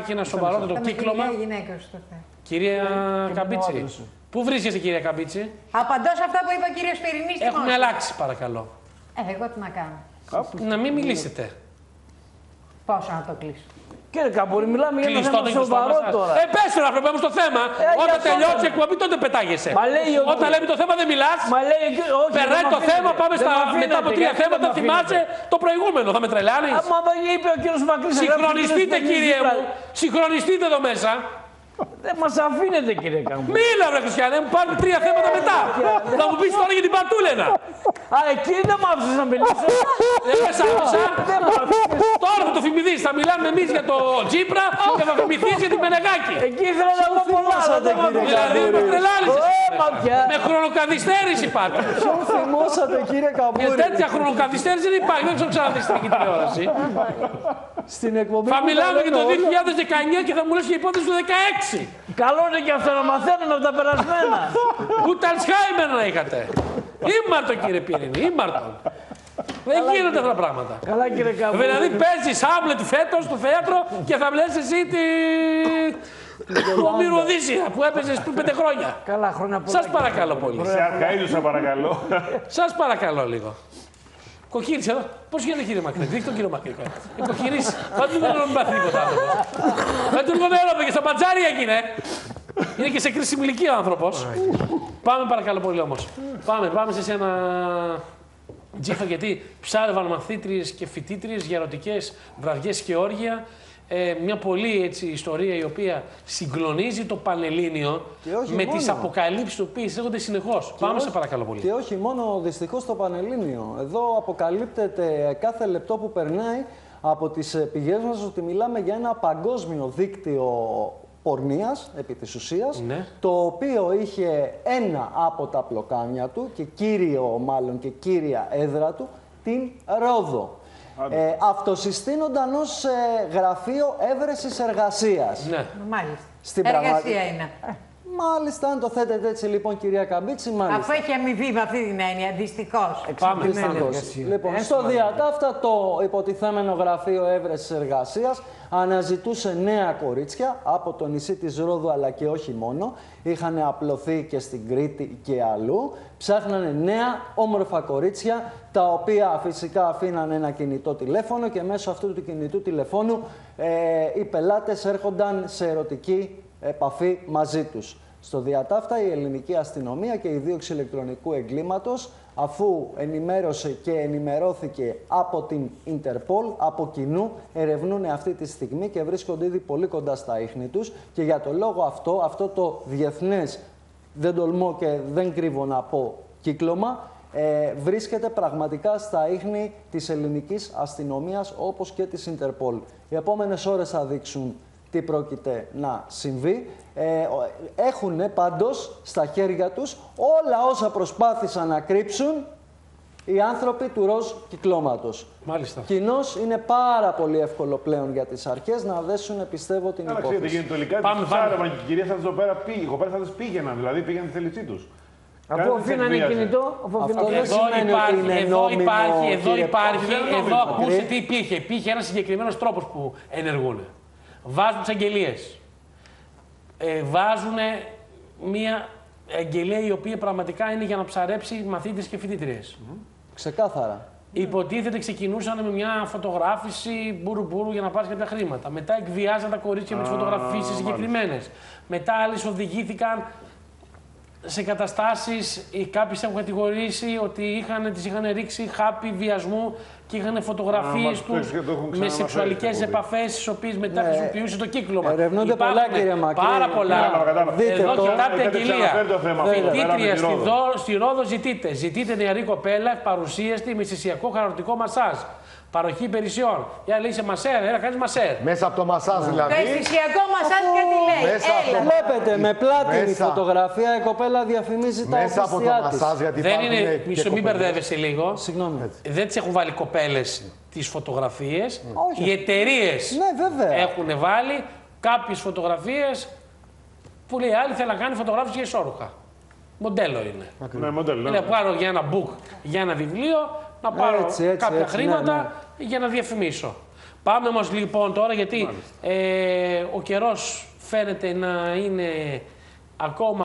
υπάρχει ένα σοβαρότερο κύκλωμα. Κυρία Καμπίτση, πού βρίσκεστε, κυρία Καμπίτση? Απαντώ σε αυτά που είπε ο κύριος Πυρηνής. Έχουμε αλλάξει, παρακαλώ. Εγώ τι να κάνω. Να μην μιλήσετε. Πόσο να το κλείσω. Κύριε Καμπούρη, μιλάμε για ένα θέμα σοβαρό τώρα. Πες το να πρέπει στο θέμα. Όταν τελειώσει η εκπομπή, τότε πετάγεσαι. Όταν λέμε το θέμα δεν μιλάς. Περνάει το θέμα, πάμε μετά από 3 θέματα. Θυμάσαι το προηγούμενο. Θα με τρελάνεις. Μα είπε ο κύριος Μακρύς. Συγχρονιστείτε, κύριε μου. Συγχρονιστείτε εδώ μέσα. Δεν μας αφήνετε, κύριε Καμπούρη. Μίλα, βρε Χριστιανέ, μου πάρουν 3 θέματα μετά. Θα μου πεις τώρα για την Πατούλαινα. Α, εκεί δεν μ' άφησες να μιλήσω. Δεν με άφησα. Τώρα θα το θυμηθείς. Θα μιλάμε εμείς για το Τσίπρα και θα θυμηθείς για την Πενεγάκη. Εκεί ήθελα να πω πολλά, αλλά δεν μ' άφησες. Δηλαδή με τρελάνεις. Με χρονοκαθυστέρηση πάτε. Ποιον θυμόσατε, κύριε Καμπούρη? Και τέτοια χρονοκαθυστέρηση δεν υπάρχει. Δεν ξέρω ξαναδείς στην τηλεόραση. Στην εκπομπή. Θα μιλάμε για το 2019 και θα μου λες και υπόθεση του 2016. Καλό είναι και αυτό να μαθαίνουμε από τα περασμένα. Ούτε Αλσχάιμερ να είχατε. Ήμαρτον, κύριε Πυρηνή, ήμαρτον. Δεν γίνονται αυτά τα πράγματα. Καλά, κύριε Καμπούρη. Δηλαδή παίζεις Χάμλετ φέτος στο θέατρο και θα βλέπει εσύ το Μυρωδίσια που έπαιζες πριν 5 χρόνια. Καλά, χρόνια πολλά. Σας παρακαλώ πολύ. Σε Αρκαΐδουσα, παρακαλώ. Σας παρακαλώ λίγο. Κοκκίνησε εδώ. Πώς γίνεται, κύριε Μακρύ? Δείχνει τον κύριο Μακρύ. Κοκκίνησε. Πάντως δεν να μην πάθει τίποτα άλλο. Δεν του έρχομαι και στο μπατζάρι έγινε. Είναι και σε κρίσιμη ηλικία ο άνθρωπος. Πάμε παρακαλώ πολύ όμως. Πάμε σε ένα τζίφα, γιατί ψάρευαν μαθήτριες και φοιτήτριες για ερωτικές βραδιές και όργια. Μια πολύ έτσι, ιστορία η οποία συγκλονίζει το Πανελλήνιο με τις αποκαλύψεις οι οποίες έρχονται συνεχώς. Πάμε σε παρακαλώ πολύ. Και όχι μόνο δυστυχώς το Πανελλήνιο. Εδώ αποκαλύπτεται κάθε λεπτό που περνάει από τις πηγές μας ότι μιλάμε για ένα παγκόσμιο δίκτυο πορνείας, επί της ουσίας, ναι, το οποίο είχε ένα από τα πλοκάμια του και κύριο μάλλον και κύρια έδρα του, την Ρόδο. Αυτοσυστήνονταν ως γραφείο έβρεσης εργασίας. Ναι. Μάλιστα. Στην εργασία είναι. Μάλιστα, αν το θέτετε έτσι λοιπόν, κυρία Καμπίτση, μάλιστα. Αφού έχει αμοιβή με αυτή την έννοια, δυστυχώς. Πάμε. Λοιπόν, στο διατάφτα το υποτιθέμενο γραφείο έβρεσης εργασίας αναζητούσε νέα κορίτσια από το νησί της Ρόδου, αλλά και όχι μόνο. Είχαν απλωθεί και στην Κρήτη και αλλού. Ψάχνανε νέα όμορφα κορίτσια, τα οποία φυσικά αφήνανε ένα κινητό τηλέφωνο και μέσω αυτού του κινητού τηλεφώνου οι πελάτες έρχονταν σε ερωτική επαφή μαζί τους. Στο διατάφτα η ελληνική αστυνομία και η δίωξη ηλεκτρονικού εγκλήματος, αφού ενημέρωσε και ενημερώθηκε από την Ιντερπολ, από κοινού ερευνούν αυτή τη στιγμή και βρίσκονται ήδη πολύ κοντά στα ίχνη τους. Και για το λόγο αυτό το διεθνές, δεν τολμώ και δεν κρύβω να πω, κύκλωμα, βρίσκεται πραγματικά στα ίχνη της ελληνικής αστυνομίας όπως και της Ιντερπολ. Οι επόμενες ώρες θα δείξουν τι πρόκειται να συμβεί. Έχουν πάντως στα χέρια τους όλα όσα προσπάθησαν να κρύψουν οι άνθρωποι του ροζ κυκλώματος. Μάλιστα. Κοινώς είναι πάρα πολύ εύκολο πλέον για τις αρχές να δέσουν, πιστεύω, την υπόθεση. Ξέρετε, γίνεται τελικά, ψάρευαν και οι κυρίες αυτές εδώ πέρα, οι κοπέλες αυτές πήγαιναν, δηλαδή πήγαιναν τη θέλησή τους. Αφού αφήνανε κινητό, εδώ ακούστε τι υπήρχε. Υπήρχε ένας συγκεκριμένος τρόπος που ενεργούν. Βάζουν τις αγγελίες. Βάζουν μία αγγελία η οποία πραγματικά είναι για να ψαρέψει μαθήτες και φοιτήτριες. Ξεκάθαρα. Υποτίθεται ξεκινούσαν με μια φωτογράφηση μπουρου-μπουρου για να πάρει κάποια χρήματα. Μετά εκβιάζαν τα κορίτσια με τις φωτογραφίσεις συγκεκριμένες. Μετά άλλες οδηγήθηκαν σε καταστάσεις, κάποιοι έχουν κατηγορήσει ότι τις είχαν ρίξει χάπι βιασμού και είχαν φωτογραφίες τους με σεξουαλικές επαφές, τις οποίες μετά χρησιμοποιούσε το κύκλωμα. Ερευνούνται πολλά, κύριε Μακρύ. Πάρα πολλά. Εδώ κοιτάτε αγγελία. Φοιτήτρια στη Ρόδο ζητείτε νεαρή κοπέλα, ευπαρουσίαστη, με αισθησιακό χαρακτηριστικό μασάζ. Παροχή υπηρεσιών. Για λέει σε μασέρ, έλα κάνεις μασέρ. Μέσα από το μασάζ δηλαδή. Το αισθησιακό μασάζ κάτι λέει. Βλέπετε με πλάτινη φωτογραφία η κοπέλα διαφημίζει τα μέσα από το μασάζ, γιατί δεν είναι. Μην μπερδεύεσαι λίγο. Συγγνώμη. Δεν τις έχουν βάλει κοπέλες τις φωτογραφίες. Οι εταιρείες έχουν βάλει κάποιες φωτογραφίες που λέει άλλη θέλει να κάνει φωτογράφηση για ισόρουχα. Μοντέλο είναι. Ναι, μοντέλο. Να πάρω για ένα book, για ένα βιβλίο, να πάρω κάποια χρήματα για να διαφημίσω. Πάμε όμως λοιπόν τώρα, γιατί ο καιρός φαίνεται να είναι ακόμα